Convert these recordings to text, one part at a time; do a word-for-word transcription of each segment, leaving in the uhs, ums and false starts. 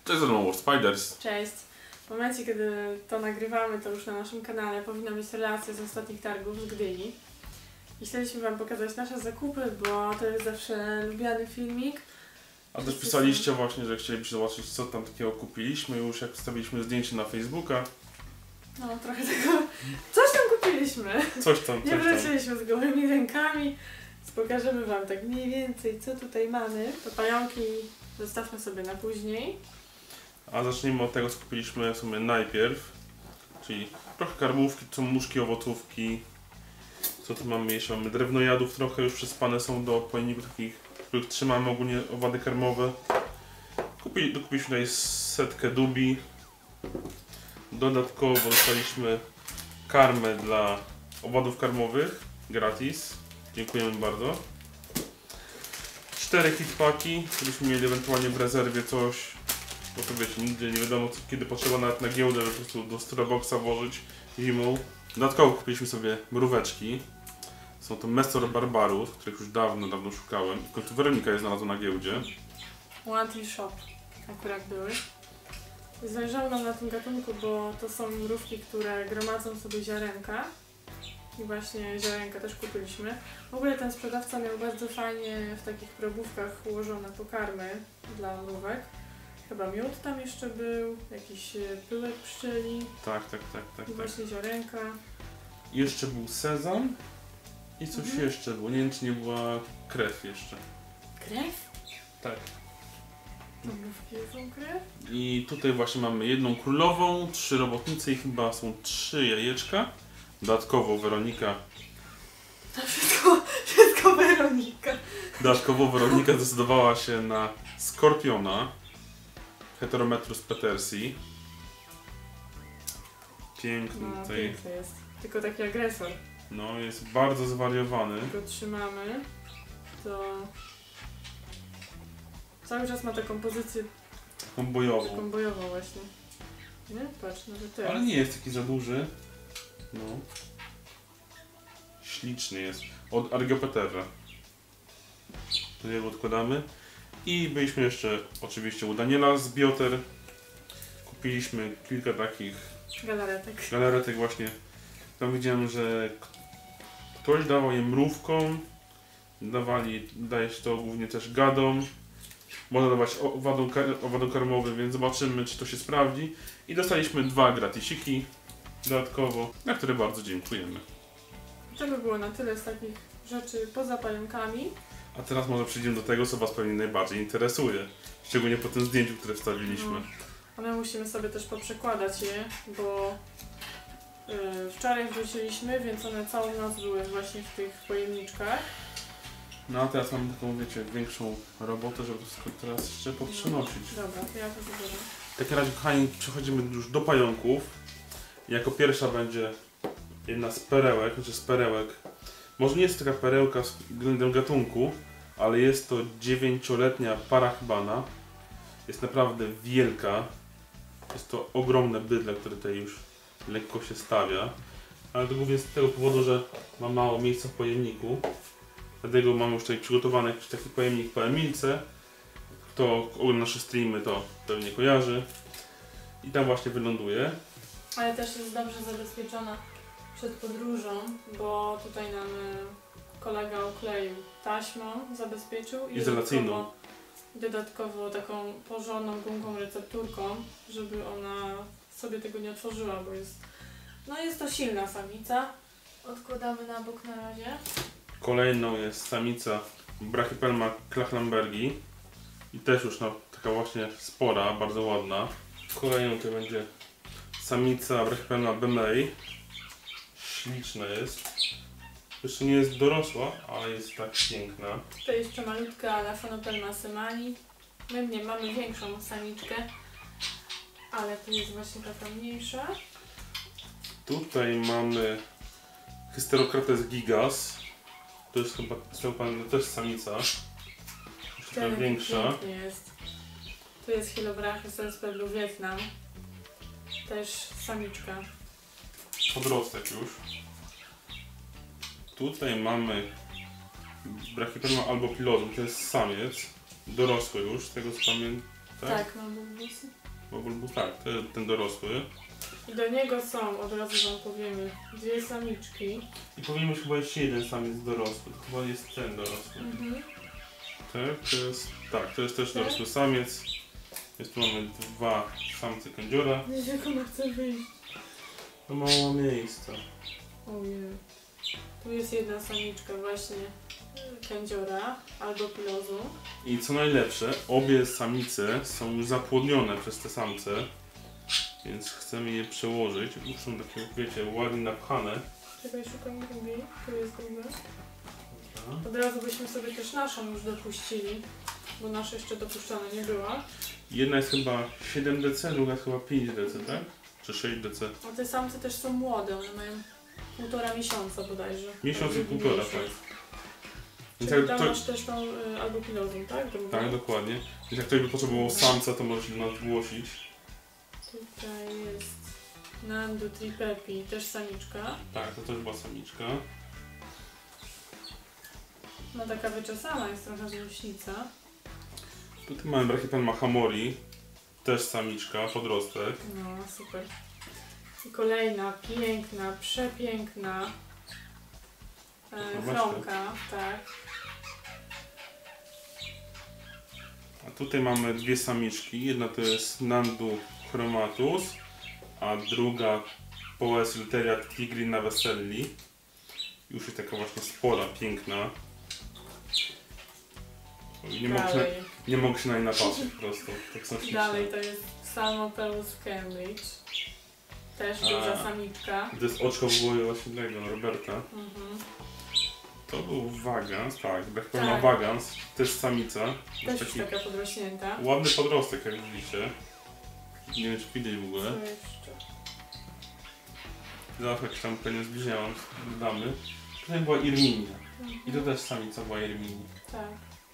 Cześć, z War Spiders. Cześć. W momencie, kiedy to nagrywamy, to już na naszym kanale powinna być relacja z ostatnich targów z Gdyni. I chcieliśmy Wam pokazać nasze zakupy, bo to jest zawsze lubiany filmik. A też pisaliście właśnie, że chcielibyście zobaczyć, co tam takiego kupiliśmy. Już jak wstawiliśmy zdjęcie na Facebooka. No, trochę tego... Coś tam kupiliśmy. Coś tam, coś Nie tam. wróciliśmy z gołymi rękami. Więc pokażemy Wam tak mniej więcej, co tutaj mamy. To pająki zostawmy sobie na później. A zacznijmy od tego, co kupiliśmy w sumie najpierw. Czyli trochę karmówki, to są muszki, owocówki. Co tu mamy jeszcze? Mamy drewnojadów, trochę już przyspane są do pojemników takich, w których trzymamy ogólnie owady karmowe. Kupili, dokupiliśmy tutaj setkę dubi. Dodatkowo dostaliśmy karmę dla owadów karmowych, gratis. Dziękujemy bardzo. Cztery hitpaki, żebyśmy mieli ewentualnie w rezerwie coś. Bo to wiecie, nigdy nie wiadomo co, kiedy potrzeba nawet na giełdę, żeby po prostu do Starbucksa włożyć zimą. Dodatkowo kupiliśmy sobie mróweczki. Są to Mesor Barbarus, których już dawno, dawno szukałem. W końcu Weronika je znalazła na giełdzie. One Shop akurat były. Zależało nam na tym gatunku, bo to są mrówki, które gromadzą sobie ziarenka. I właśnie ziarenka też kupiliśmy. W ogóle ten sprzedawca miał bardzo fajnie w takich probówkach ułożone pokarmy dla mrówek. Chyba miód tam jeszcze był, jakiś pyłek pszczeli. Tak, tak, tak, tak. I właśnie ziarenka. I jeszcze był sezam. I coś Mhm. jeszcze było. Nie wiem, czy nie była krew jeszcze. Krew? Tak. To mrówki jedzą krew? I tutaj właśnie mamy jedną królową, trzy robotnice i chyba są trzy jajeczka. Dodatkowo Weronika. To wszystko, wszystko Weronika. Dodatkowo Weronika zdecydowała się na skorpiona. Heterometrus petersii. Piękny No, tutaj. piękny jest. Tylko taki agresor. No, jest bardzo zwariowany. Go trzymamy, to cały czas ma taką pozycję Taką bojową. taką bojową właśnie. Nie? Patrz, nawet teraz. Ale nie jest taki za duży. No. Śliczny jest. Od Argiopeterra. To jego odkładamy. I byliśmy jeszcze oczywiście u Daniela z Bioter. Kupiliśmy kilka takich Galaretek. galaretek właśnie. Tam widziałem, że ktoś dawał je mrówkom. Dawali, daje się to głównie też gadom. Można dawać owadom, kar owadom karmowym, więc zobaczymy, czy to się sprawdzi. I dostaliśmy dwa gratisiki dodatkowo, na które bardzo dziękujemy. To by było na tyle z takich rzeczy poza pająkami. A teraz może przejdziemy do tego, co Was pewnie najbardziej interesuje. Szczególnie po tym zdjęciu, które wstawiliśmy. No. A my musimy sobie też poprzekładać je, bo yy, wczoraj wróciliśmy, więc one całą noc były właśnie w tych pojemniczkach. No a teraz mam taką, wiecie, większą robotę, żeby to wszystko teraz jeszcze podprzenosić. Dobra, to ja to zabiorę. W takim razie, kochani, przechodzimy już do pająków. Jako pierwsza będzie jedna z perełek, znaczy z perełek. Może nie jest taka perełka względem gatunku, ale jest to dziewięcioletnia parachbana. Jest naprawdę wielka. Jest to ogromne bydle, które tutaj już lekko się stawia. Ale to głównie z tego powodu, że ma mało miejsca w pojemniku. Dlatego mamy już tutaj przygotowany jakiś taki pojemnik po Emilce. Kto ogląda nasze streamy, to pewnie kojarzy. I tam właśnie wyląduje. Ale też jest dobrze zabezpieczona przed podróżą, bo tutaj nam y, kolega okleił taśmą, zabezpieczył i Izolacyjną. dodatkowo, dodatkowo taką porządną gumką recepturką, żeby ona sobie tego nie otworzyła, bo jest, no jest to silna samica. Odkładamy na bok na razie. Kolejną jest samica Brachypelma klachlambergi. I też już no, taka właśnie spora, bardzo ładna. Kolejną to będzie samica Brachypelma bemei. Śliczna jest. Jeszcze nie jest dorosła, ale jest tak piękna. Tutaj jeszcze malutka ala Phonopelma semani. My nie mamy większą samiczkę, ale tu jest właśnie taka mniejsza. Tutaj mamy Hysterocrates gigas. To jest chyba, chyba też samica. Już taka Ten większa. pięknie jest. Tu jest Hylobrachys Blue Vietnam. Też samiczka. Podrostek już. Tutaj mamy Brachypelma albopilozum, to jest samiec. Dorosły już, z tego co pamiętam. tak? Tak, ma bulbusy. Ma bulbus, tak, to jest ten dorosły. I do niego są, od razu wam powiemy, dwie samiczki. I powinien być chyba jeszcze jeden samiec dorosły. To chyba jest ten dorosły. Mhm. Tak, to jest, tak, to jest też Tak. dorosły samiec. Jest tu mamy dwa samce kędziora. Jak ona chce wyjść? No mało miejsca. Ojej. Tu jest jedna samiczka właśnie kędziora albo pilozu. I co najlepsze, obie samice są już zapłodnione przez te samce. Więc chcemy je przełożyć. Już są takie, wiecie, ładnie napchane. Czekaj, szukam drugiej. Tu jest druga. Od razu byśmy sobie też naszą już dopuścili, bo nasza jeszcze dopuszczana nie była. Jedna jest chyba siedem D C, druga jest chyba pięć D C, tak? Czy sześć D C? A te samce też są młode, one mają półtora miesiąca bodajże. Miesiąc i Albo półtora, miesiąc. tak. Więc Czyli jak tam to, masz też tą y, albo pilozą, tak? Drugą. tak, dokładnie. Więc jak ktoś by potrzebował samca, to może się do nas zgłosić. Tutaj jest Nandu Tripepi, też samiczka. Tak, to też była samiczka. No taka wyczesana jest trochę złośnica. Tutaj mamy brachipan Mahamori. Też samiczka, podrostek. No, super. I kolejna, piękna, przepiękna e, Zobaczmy. chromka, tak. A tutaj mamy dwie samiczki. Jedna to jest Nandu chromatus, a druga Poes luteria tigrina veselli. Już jest taka właśnie spora, piękna. Nie mogę, się, Dalej, nie mogę się na nie napatrzeć po prostu. Tak są śliczne. dalej to jest Psalmopelus Cambridge. Też duża A. samiczka. To jest oczko w głowie właśnie tego Roberta. Mhm. To był Wagans, tak, tak Tak. ma Wagans, też samica. Też Jest już taki taka podrośnięta. ładny podrostek, jak widzicie. Nie wiem, czy widać w ogóle. Co jeszcze? Zawsze jak tam pewnie zbliżałam, damy. Tutaj była Irminia. I to Mhm. też samica była Irminii. Tak.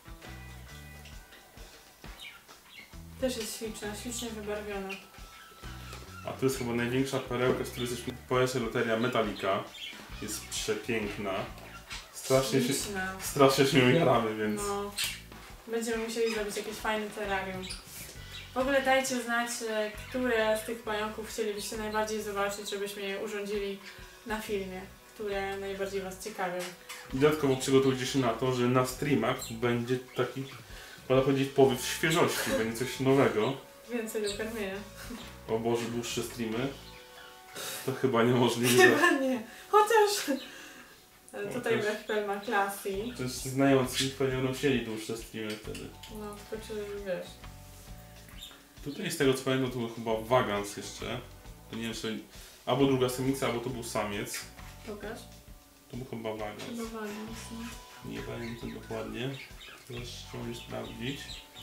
Też jest śliczna, ślicznie wybarwiona. A tu jest chyba największa perełka, z której jesteśmy Poesia Loteria Metallica. Jest przepiękna. Strasznie się, Śliczna. strasznie się ją jaramy, więc... No. Będziemy musieli zrobić jakieś fajne terrarium. W ogóle dajcie znać, e, które z tych pająków chcielibyście najbardziej zobaczyć, żebyśmy je urządzili na filmie, które najbardziej was ciekawią. I dodatkowo przygotujcie się na to, że na streamach będzie taki, można powiedzieć, powiew świeżości, będzie coś nowego. Więcej do karmienia. O Boże, dłuższe streamy. To chyba niemożliwe. Chyba nie. Chociaż e, tutaj Chociaż- Bechtel ma klasy. To jest znający, pewnie będą chcieli dłuższe streamy wtedy. No, tylko czy wiesz. Tutaj z tego co pamiętam, to był chyba Wagans jeszcze. To nie wiem, czy... Albo druga samica, albo to był samiec. Pokaż. To był chyba Wagans. Chyba ładnie. Nie pamiętam dokładnie. Teraz trzeba już sprawdzić.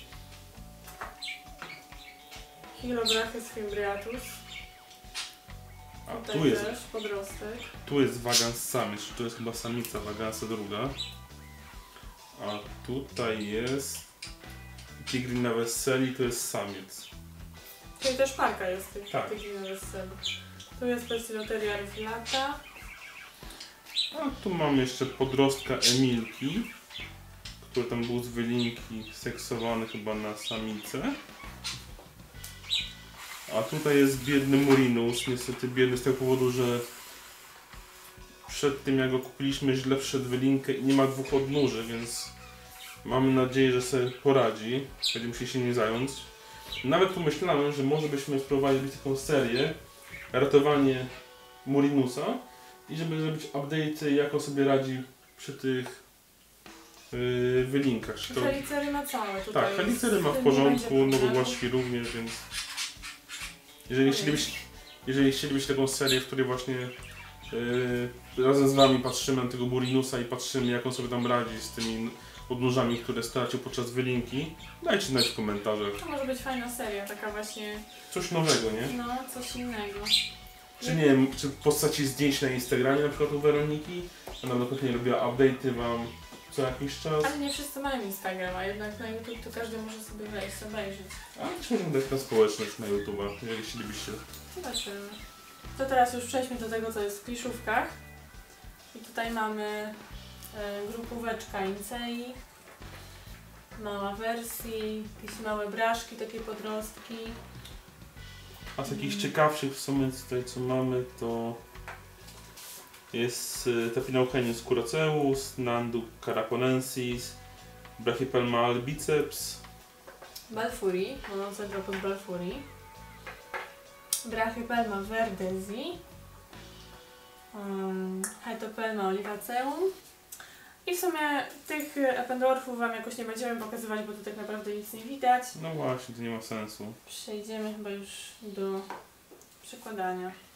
Hilobrachys fimbriatus. A Tutaj tu jest, też podrostek. tu jest Wagans samiec, to jest chyba samica Wagansa druga. A tutaj jest Tigrina veselli, to jest samiec. Czyli też parka jest tych, Tak. tych innych wesel. Tu jest Persiloteria rufilata. A tu mamy jeszcze podrostka Emilki, który tam był z wylinki seksowany chyba na samicę. A tutaj jest biedny Murinus, niestety biedny z tego powodu, że przed tym jak go kupiliśmy źle wszedł wylinkę i nie ma dwóch odnóży, więc mamy nadzieję, że sobie poradzi. Będziemy musieli się nim zająć. Nawet pomyślałem, że może byśmy spróbowali taką serię ratowanie Murinusa i żeby zrobić update, jak on sobie radzi przy tych yy, wylinkach. Czy to... Helicery ma całe tutaj. Tak, helicery ma w Z tym nie porządku, będzie no bo problemu. głaszki również, więc jeżeli Ojej. chcielibyście, jeżeli chcielibyście taką serię, w której właśnie yy, razem z wami patrzymy na tego Murinusa i patrzymy, jak on sobie tam radzi z tymi odnóżami, które stracił podczas wylinki, dajcie znać w komentarzach. To może być fajna seria, taka właśnie, Coś nowego, nie? no, coś innego. Czy nie wiem, czy w postaci zdjęć na Instagramie na przykład u Weroniki, ona dokładnie robiła update'y wam co jakiś czas. Ale nie wszyscy mają Instagrama, jednak na YouTube to każdy może sobie wejść, obejrzeć. Ale też możemy dać na społeczność na YouTube'a, jeżeli chcielibyście. Zobaczymy. To teraz już przejdźmy do tego, co jest w kliszówkach. I tutaj mamy e, grupóweczka Incei. mała wersji, jakieś małe braszki, takie podrostki. A z jakichś ciekawszych w sumie tutaj co mamy to jest y, Tapinauchenius curoceus, Nandu caraponensis, Brachypelma albiceps, Balfuri, Monocentropus balfuri. Brachypelma verdezi. Um, Hetopelma olivaceum. I w sumie tych ependorfów Wam jakoś nie będziemy pokazywać, bo tu tak naprawdę nic nie widać. no właśnie, to nie ma sensu. Przejdziemy chyba już do przekładania.